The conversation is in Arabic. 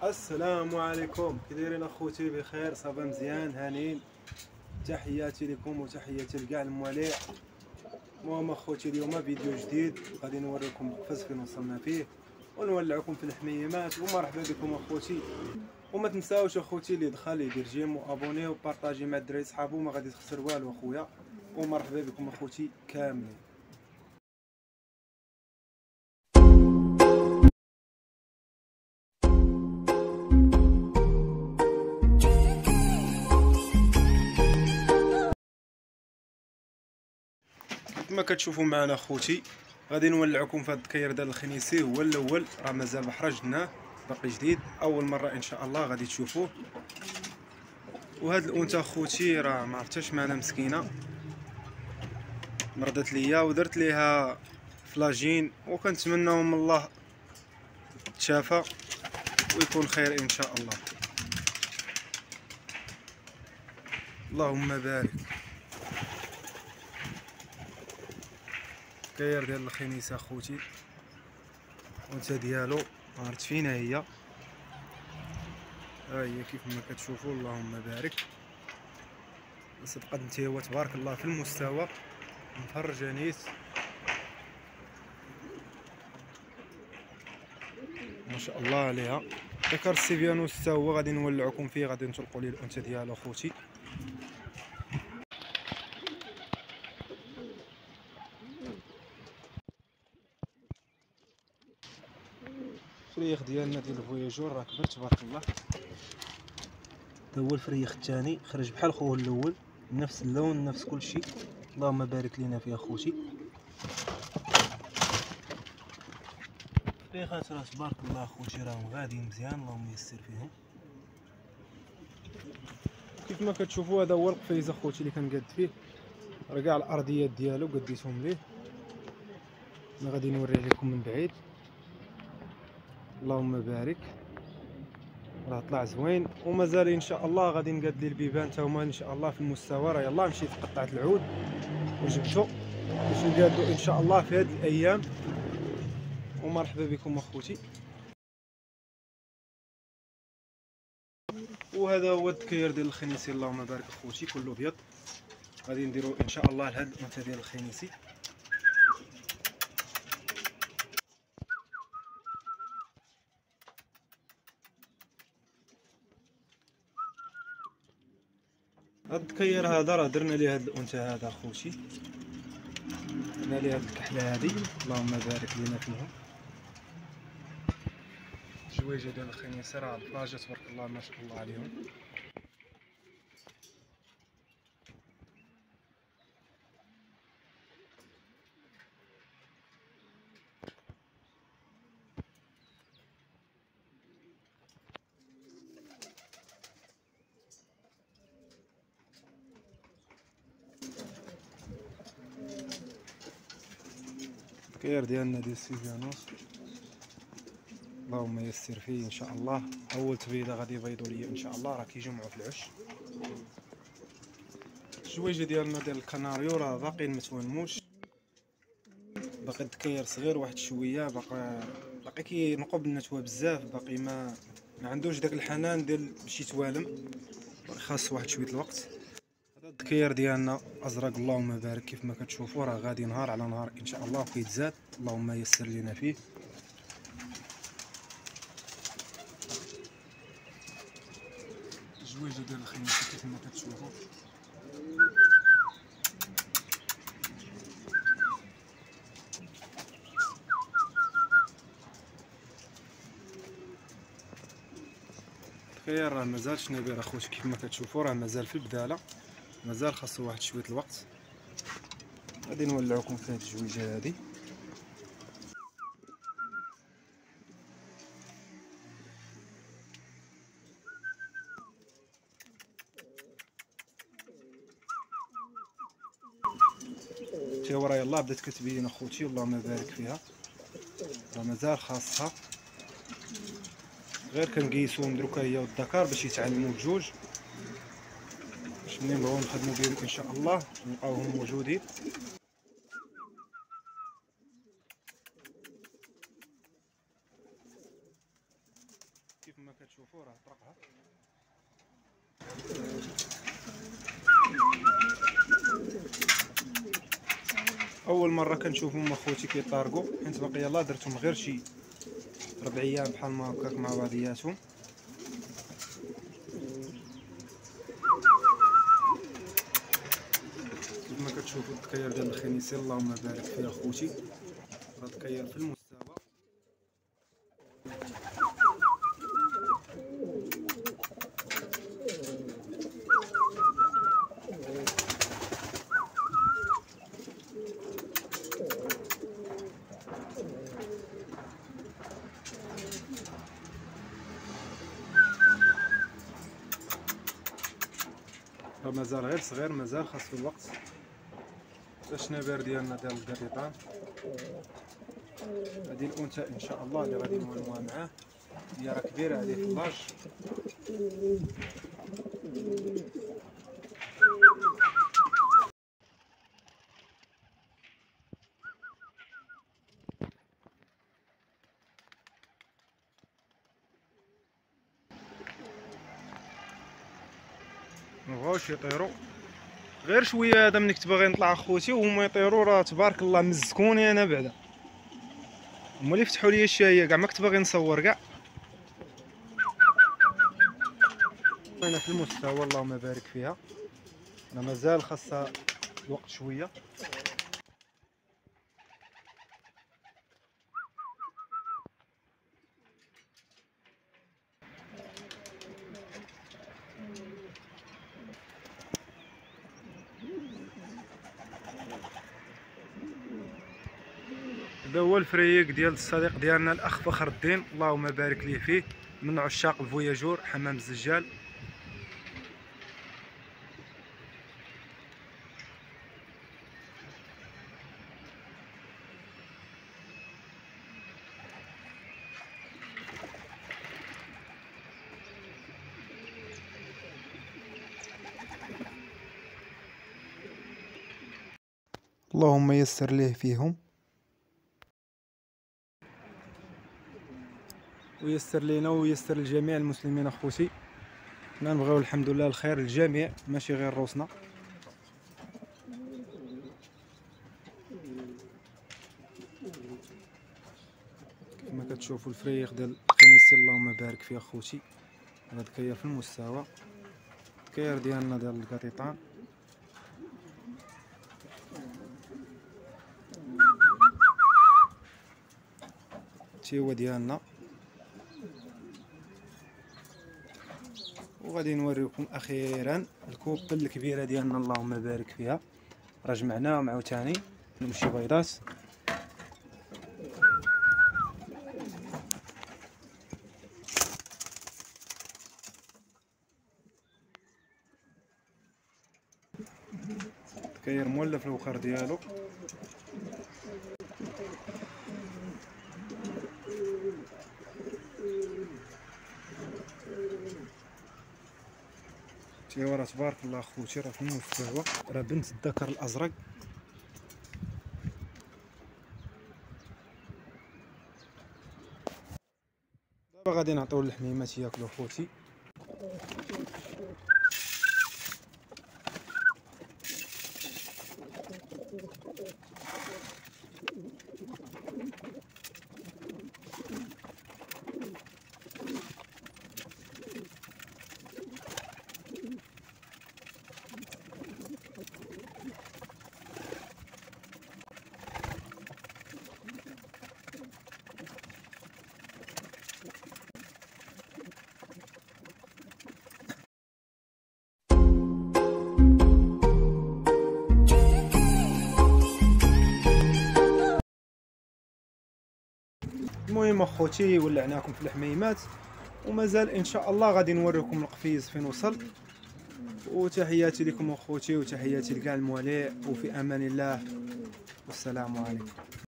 السلام عليكم، كي دايرين اخوتي؟ بخير؟ صافا مزيان هانيين. تحياتي لكم وتحياتي لكاع الموالي. المهم اخوتي اليوم فيديو جديد غادي نوريكم القفز فين وصلنا فيه ونولعكم في الحميمات. ومرحبا بكم اخوتي، وما تنساوش اخوتي اللي دخل يدير جيم وابوني وبارطاجي مع الدراري صحابو، ما غادي تخسر والو اخويا. ومرحبا بكم اخوتي كاملين. كما كتشوفوا معنا اخوتي غادي نولعكم في هذا الكير ديال الخنيسي. هو الاول، راه مازال ما خرجناه، باقي جديد، اول مره ان شاء الله غادي تشوفوه. وهاد الانثى اخوتي راه ما عرفتش معنا مسكينه، مرضت ليا ودرت ليها فلاجين، وكنتمناو من الله تشافى ويكون خير ان شاء الله. اللهم بارك. كير ديال الخنيسه اخوتي، الانثى ديالو عرفت فينا هي، ها هي كيف ما كتشوفوا. اللهم بارك. صدقت انت هو تبارك الله في المستوى، مفرجانيت ما شاء الله عليها. ذكر السيفيانوس حتى هو غادي نولعكم فيه، غادي نطلقوا ليه الانثى ديالو اخوتي. الفريخ ديالنا ديال الفوياجور راه كبر تبارك الله. هذا هو الفريخ الثاني، خرج بحال خوه الاول، نفس اللون نفس كل شيء. اللهم بارك لينا فيه اخوتي. الفريخات راه تبارك الله اخوتي راهم غاديين مزيان، اللهم يسر فيهم. كيف ما كتشوفوا هذا هو القفيز اخوتي اللي كنقاد فيه، راه كاع الارضيات ديالو قديتهم ليه. انا غادي نوريه لكم من بعيد. اللهم بارك، راه طلع زوين ومازال ان شاء الله غادي نقاد لي البيبان تا هما ان شاء الله في المستوى. راه يلاه مشيت قطعت العود وجبته باش نقادو ان شاء الله في هذه الايام. ومرحبا بكم اخوتي. وهذا هو الدكير ديال الخنيسي. اللهم بارك اخوتي، كله ابيض. غادي نديرو ان شاء الله لهاد الانثى ديال الخنيسي. هاد الدكير هذا راه درنا ليه هاد الانثى هذا اخوتي، درنا ليه هاد الكحله هادي. اللهم بارك لينا فيهم. الجويجه ديال الخنيسه راه الفلاجه تبارك الله ما شاء الله عليهم. الكير ديالنا ديال السيفيانوس، اللهم يسر فيه ان شاء الله. اول تبيضه غادي يبيضوا لي ان شاء الله، راه كيجمعوا في العش. الجويجه ديالنا ديال الكناريو راه باقيين متونموش، باقي الدكير صغير واحد شويه، باقي كينقب النتوه بزاف، باقي ما عندوش داك الحنان ديال باش يتوالم، خاص واحد شويه الوقت. هذا الدكير ديالنا ازرق، اللهم بارك. كيف ما كتشوفوا راه غادي نهار على نهار ان شاء الله كيتزاد. اللهم يسر لنا فيه. الجويجه ديال الخنيسه كيف ما كتشوفوا. الدكير راه مازالش نبير اخوتي، كيف ما كتشوفوا راه مازال في البداله، مازال خاصو واحد شويه الوقت. غادي نولعكم في هاد الجويجه هادي. حتى هو راه يلاه بدات كتبين اخوتي، اللهم بارك فيها، راه مازال خاصها. غير كنقيسوهم دروكا هي والذكر باش يتعلموا بجوج، باش ملي نبغيو نخدمو بهم ان شاء الله نلقاوهم موجودين. كيف كيف ما كتشوفوا راه طرقها. اول مره كنشوفهم مع خوتي كيطارقوا، حيت باقي يلاه درتهم غير شي 4 ايام بحال ما هكاك مع بعضياتهم. كيف ما كتشوفوا التكاير ديال الخنيسي اللهم بارك فيها خوتي، راه تكاير في المستوى. مازال غير صغير، مازال خاصو الوقت باش نبار ديالنا ديال القريطان. هذه الانثى ان شاء الله اللي غادي نولوها معاه، هي راه كبيره هذه في اللاج. مبغاوش يطيروا غير شويه، هذا ملي كنت باغي نطلع اخوتي وهما يطيروا راه تبارك الله مزكوني انا بعدا، هما اللي فتحوا لي الشايه كاع ما كنت باغي نصور كاع. انا في المستوى اللهم بارك فيها، انا مازال خاصها الوقت شويه. هذا هو الفريق ديال الصديق ديالنا الاخ فخر الدين، اللهم بارك ليه فيه، من عشاق الفوياجور حمام الزجال. اللهم يسر ليه فيهم ويسر لينا ويسر لجميع المسلمين اخوتي. حنا نبغيو الحمد لله الخير للجميع ماشي غير روسنا. كما كتشوفوا الفريق ديال الخنيسي اللهم بارك فيه اخوتي، هذا تكاير في المستوى، التكاير ديالنا ديال القطيطان. هو ديالنا، وغادي نوريكم اخيرا الكوبل الكبيره ديالنا اللهم بارك فيها، راه جمعناهم عاوتاني نمشي بيضات. تكاير مولف الوقر ديالو. ايوا راه تبارك الله خوتي، راه في المستوى، راه بنت الذكر الازرق. دابا غادي نعطيو الحميمات ياكلوا خوتي. المهم اخوتي ولعناكم في الحميمات، ومازال ان شاء الله غادي نوريكم القفيز فين وصل. وتحياتي لكم اخوتي، وتحياتي لكاع الموالي، وفي امان الله، والسلام عليكم.